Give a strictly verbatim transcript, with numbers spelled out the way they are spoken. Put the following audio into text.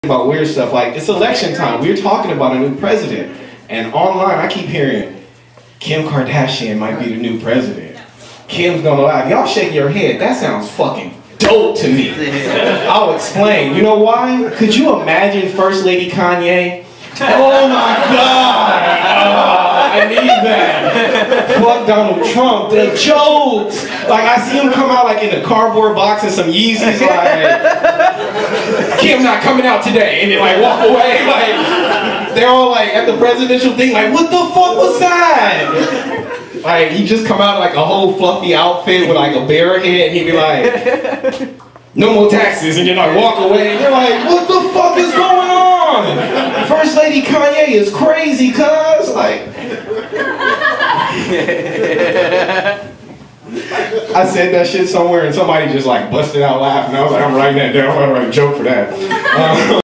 about weird stuff. Like, it's election time. We're talking about a new president. And online, I keep hearing, Kim Kardashian might be the new president. Kim's gonna lie. Y'all shaking your head. That sounds fucking dope to me. I'll explain. You know why? Could you imagine First Lady Kanye? Oh my God! Oh, I need that. Fuck Donald Trump. The jokes. Like, I see him come out like in a cardboard box and some Yeezys. Like, Kim not coming out today, and then like walk away. Like, they're all like at the presidential thing. Like, what the fuck was that? Like, he just come out in like a whole fluffy outfit with like a bear head, and he'd be like, no more taxes, and you're like walk away, and you're like, what the fuck is going on? First Lady Kanye is crazy, cuz like. I said that shit somewhere, and somebody just like busted out laughing. I was like, I'm writing that down. I'm gonna write a joke for that. Um,